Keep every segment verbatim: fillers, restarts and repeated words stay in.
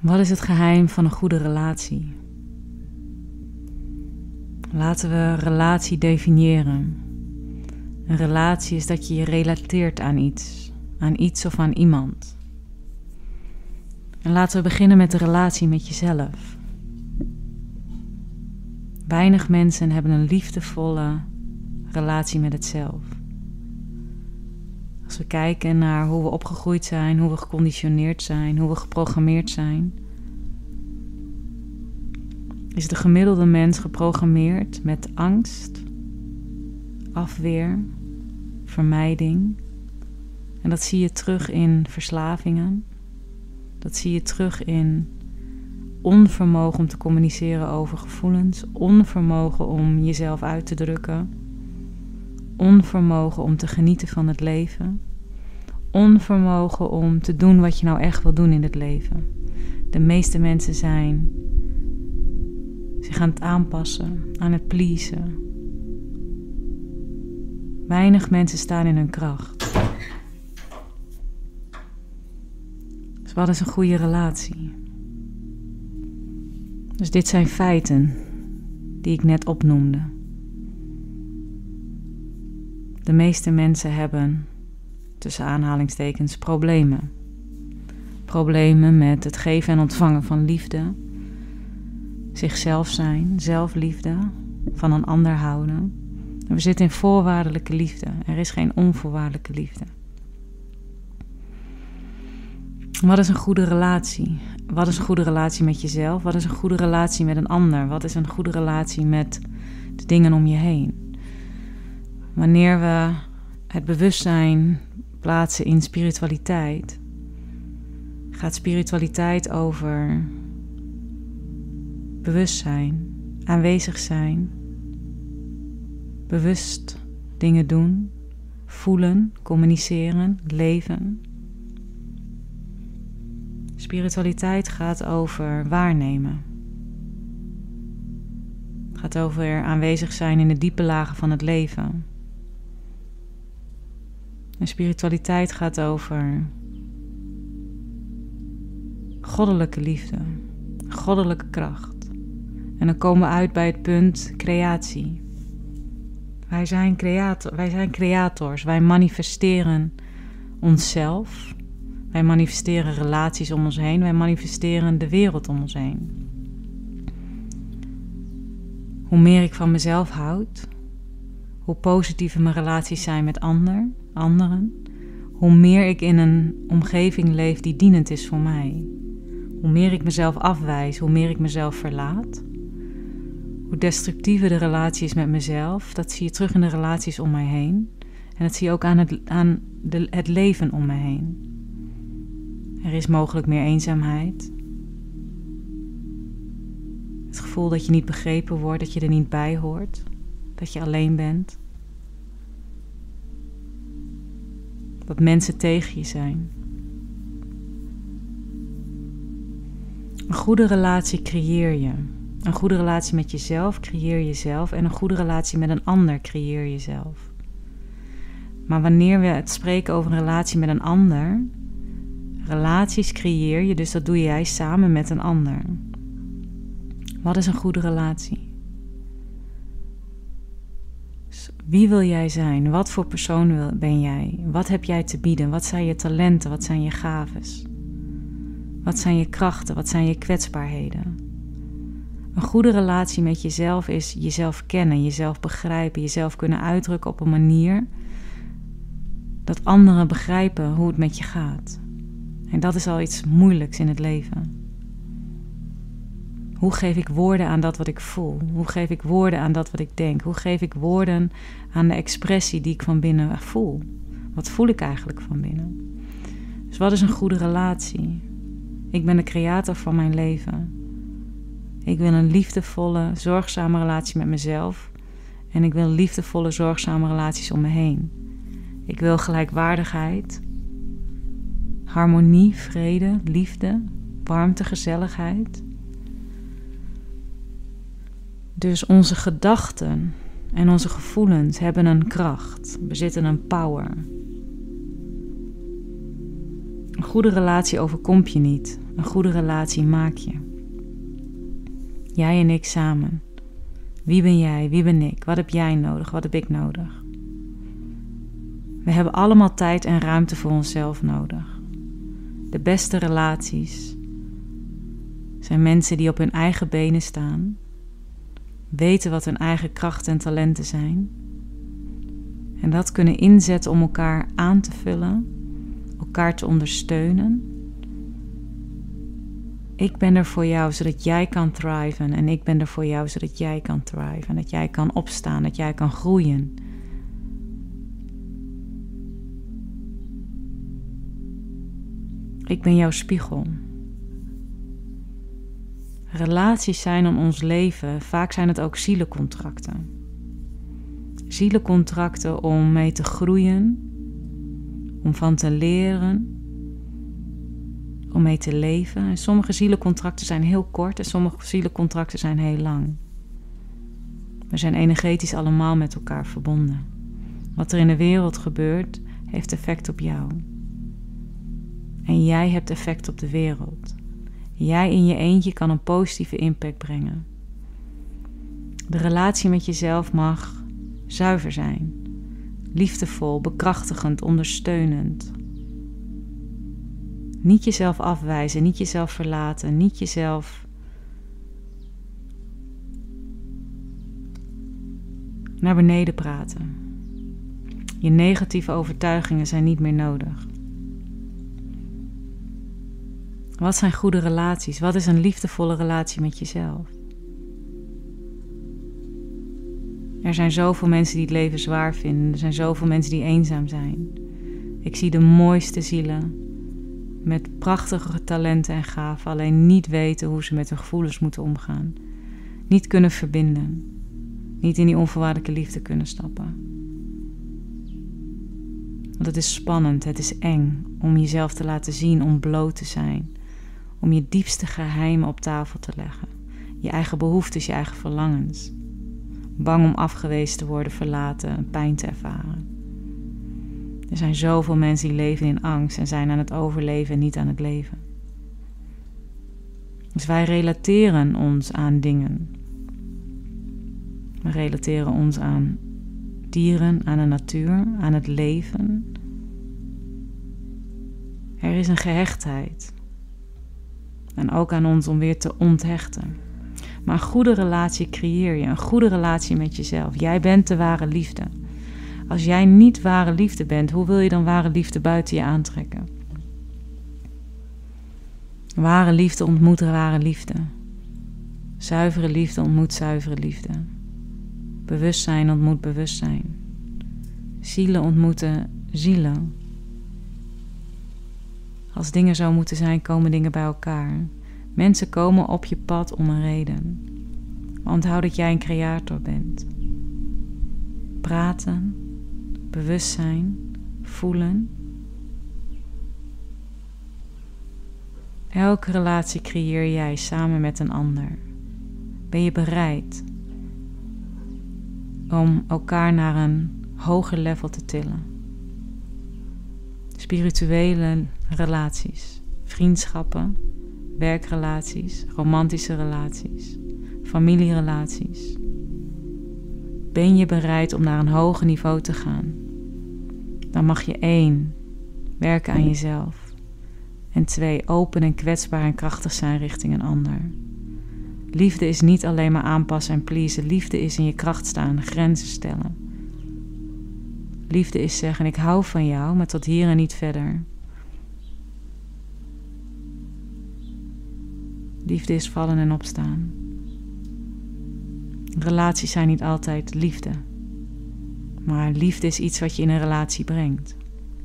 Wat is het geheim van een goede relatie? Laten we relatie definiëren. Een relatie is dat je je relateert aan iets, aan iets of aan iemand. En laten we beginnen met de relatie met jezelf. Weinig mensen hebben een liefdevolle relatie met het zelf. Als we kijken naar hoe we opgegroeid zijn, hoe we geconditioneerd zijn, hoe we geprogrammeerd zijn, is de gemiddelde mens geprogrammeerd met angst, afweer, vermijding. En dat zie je terug in verslavingen. Dat zie je terug in onvermogen om te communiceren over gevoelens, onvermogen om jezelf uit te drukken, onvermogen om te genieten van het leven, onvermogen om te doen wat je nou echt wil doen in het leven. De meeste mensen zijn zich aan het aanpassen, aan het pleasen. Weinig mensen staan in hun kracht. Dus wat is een goede relatie? Dus dit zijn feiten die ik net opnoemde. De meeste mensen hebben, tussen aanhalingstekens, problemen. Problemen met het geven en ontvangen van liefde, zichzelf zijn, zelfliefde, van een ander houden. En we zitten in voorwaardelijke liefde. Er is geen onvoorwaardelijke liefde. Wat is een goede relatie? Wat is een goede relatie met jezelf? Wat is een goede relatie met een ander? Wat is een goede relatie met de dingen om je heen? Wanneer we het bewustzijn plaatsen in spiritualiteit, gaat spiritualiteit over bewustzijn, aanwezig zijn, bewust dingen doen, voelen, communiceren, leven. Spiritualiteit gaat over waarnemen. Het gaat over aanwezig zijn in de diepe lagen van het leven. En spiritualiteit gaat over goddelijke liefde, goddelijke kracht. En dan komen we uit bij het punt creatie. Wij zijn creator, wij zijn creators, wij manifesteren onszelf. Wij manifesteren relaties om ons heen. Wij manifesteren de wereld om ons heen. Hoe meer ik van mezelf houd, hoe positiever mijn relaties zijn met ander, anderen, hoe meer ik in een omgeving leef die dienend is voor mij. Hoe meer ik mezelf afwijs, hoe meer ik mezelf verlaat. Hoe destructiever de relatie is met mezelf, dat zie je terug in de relaties om mij heen. En dat zie je ook aan het, aan de, het leven om mij heen. Er is mogelijk meer eenzaamheid. Het gevoel dat je niet begrepen wordt, dat je er niet bij hoort. Dat je alleen bent. Dat mensen tegen je zijn. Een goede relatie creëer je. Een goede relatie met jezelf creëer jezelf. En een goede relatie met een ander creëer jezelf. Maar wanneer we het spreken over een relatie met een ander, relaties creëer je, dus dat doe jij samen met een ander. Wat is een goede relatie? Dus wie wil jij zijn? Wat voor persoon ben jij? Wat heb jij te bieden? Wat zijn je talenten? Wat zijn je gaves? Wat zijn je krachten? Wat zijn je kwetsbaarheden? Een goede relatie met jezelf is jezelf kennen, jezelf begrijpen, jezelf kunnen uitdrukken op een manier dat anderen begrijpen hoe het met je gaat. En dat is al iets moeilijks in het leven. Hoe geef ik woorden aan dat wat ik voel? Hoe geef ik woorden aan dat wat ik denk? Hoe geef ik woorden aan de expressie die ik van binnen voel? Wat voel ik eigenlijk van binnen? Dus wat is een goede relatie? Ik ben de creator van mijn leven. Ik wil een liefdevolle, zorgzame relatie met mezelf. En ik wil liefdevolle, zorgzame relaties om me heen. Ik wil gelijkwaardigheid, harmonie, vrede, liefde, warmte, gezelligheid. Dus onze gedachten en onze gevoelens hebben een kracht, bezitten een power. Een goede relatie overkomt je niet. Een goede relatie maak je. Jij en ik samen. Wie ben jij? Wie ben ik? Wat heb jij nodig? Wat heb ik nodig? We hebben allemaal tijd en ruimte voor onszelf nodig. De beste relaties zijn mensen die op hun eigen benen staan, weten wat hun eigen krachten en talenten zijn en dat kunnen inzetten om elkaar aan te vullen, elkaar te ondersteunen. Ik ben er voor jou zodat jij kan thriven en ik ben er voor jou zodat jij kan thriven en dat jij kan opstaan, dat jij kan groeien. Ik ben jouw spiegel. Relaties zijn in ons leven, vaak zijn het ook zielencontracten. Zielencontracten om mee te groeien, om van te leren, om mee te leven. En sommige zielencontracten zijn heel kort en sommige zielencontracten zijn heel lang. We zijn energetisch allemaal met elkaar verbonden. Wat er in de wereld gebeurt, heeft effect op jou. En jij hebt effect op de wereld. Jij in je eentje kan een positieve impact brengen. De relatie met jezelf mag zuiver zijn. Liefdevol, bekrachtigend, ondersteunend. Niet jezelf afwijzen, niet jezelf verlaten, niet jezelf naar beneden praten. Je negatieve overtuigingen zijn niet meer nodig. Wat zijn goede relaties? Wat is een liefdevolle relatie met jezelf? Er zijn zoveel mensen die het leven zwaar vinden. Er zijn zoveel mensen die eenzaam zijn. Ik zie de mooiste zielen met prachtige talenten en gaven, alleen niet weten hoe ze met hun gevoelens moeten omgaan. Niet kunnen verbinden. Niet in die onvoorwaardelijke liefde kunnen stappen. Want het is spannend, het is eng om jezelf te laten zien, om bloot te zijn. Om je diepste geheimen op tafel te leggen. Je eigen behoeftes, je eigen verlangens. Bang om afgewezen te worden, verlaten, pijn te ervaren. Er zijn zoveel mensen die leven in angst en zijn aan het overleven en niet aan het leven. Dus wij relateren ons aan dingen. We relateren ons aan dieren, aan de natuur, aan het leven. Er is een gehechtheid. En ook aan ons om weer te onthechten. Maar een goede relatie creëer je. Een goede relatie met jezelf. Jij bent de ware liefde. Als jij niet ware liefde bent, hoe wil je dan ware liefde buiten je aantrekken? Ware liefde ontmoet ware liefde. Zuivere liefde ontmoet zuivere liefde. Bewustzijn ontmoet bewustzijn. Zielen ontmoeten zielen. Als dingen zo moeten zijn, komen dingen bij elkaar. Mensen komen op je pad om een reden. Maar onthoud dat jij een creator bent. Praten, bewustzijn, voelen. Elke relatie creëer jij samen met een ander. Ben je bereid om elkaar naar een hoger level te tillen? Spirituele relaties, vriendschappen, werkrelaties, romantische relaties, familierelaties. Ben je bereid om naar een hoger niveau te gaan? Dan mag je één, werken aan jezelf. En twee, open en kwetsbaar en krachtig zijn richting een ander. Liefde is niet alleen maar aanpassen en pleasen. Liefde is in je kracht staan, grenzen stellen. Liefde is zeggen, ik hou van jou, maar tot hier en niet verder. Liefde is vallen en opstaan. Relaties zijn niet altijd liefde. Maar liefde is iets wat je in een relatie brengt.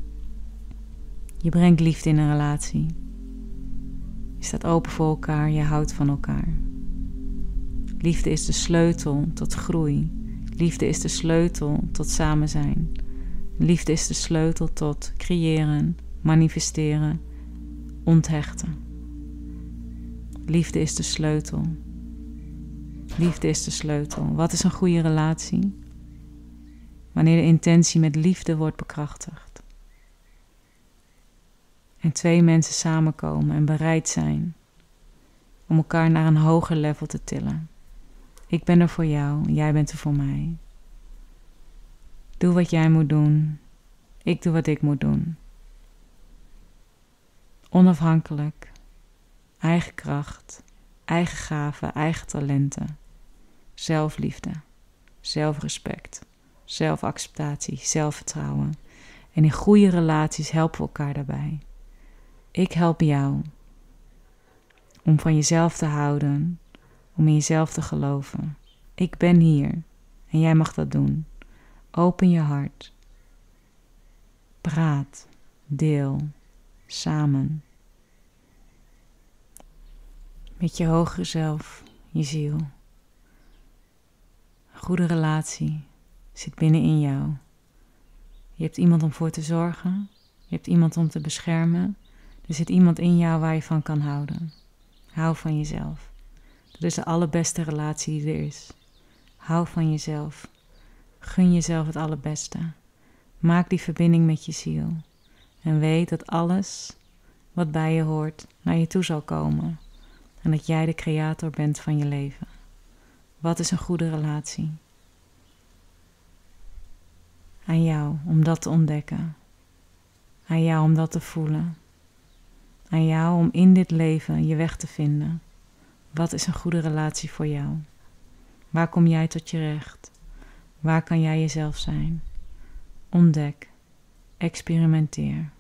Je brengt liefde in een relatie. Je staat open voor elkaar, je houdt van elkaar. Liefde is de sleutel tot groei. Liefde is de sleutel tot samen zijn. Liefde is de sleutel tot creëren, manifesteren, onthechten. Liefde is de sleutel. Liefde is de sleutel. Wat is een goede relatie? Wanneer de intentie met liefde wordt bekrachtigd. En twee mensen samenkomen en bereid zijn om elkaar naar een hoger level te tillen. Ik ben er voor jou en jij bent er voor mij. Doe wat jij moet doen. Ik doe wat ik moet doen. Onafhankelijk. Eigen kracht. Eigen gaven. Eigen talenten. Zelfliefde. Zelfrespect. Zelfacceptatie. Zelfvertrouwen. En in goede relaties helpen we elkaar daarbij. Ik help jou om van jezelf te houden, om in jezelf te geloven. Ik ben hier en jij mag dat doen. Open je hart. Praat, deel, samen. Met je hogere zelf, je ziel. Een goede relatie zit binnenin jou. Je hebt iemand om voor te zorgen. Je hebt iemand om te beschermen. Er zit iemand in jou waar je van kan houden. Hou van jezelf. Dat is de allerbeste relatie die er is. Hou van jezelf. Gun jezelf het allerbeste. Maak die verbinding met je ziel. En weet dat alles wat bij je hoort naar je toe zal komen. En dat jij de creator bent van je leven. Wat is een goede relatie? Aan jou om dat te ontdekken. Aan jou om dat te voelen. Aan jou om in dit leven je weg te vinden. Wat is een goede relatie voor jou? Waar kom jij tot je recht? Waar kan jij jezelf zijn? Ontdek. Experimenteer.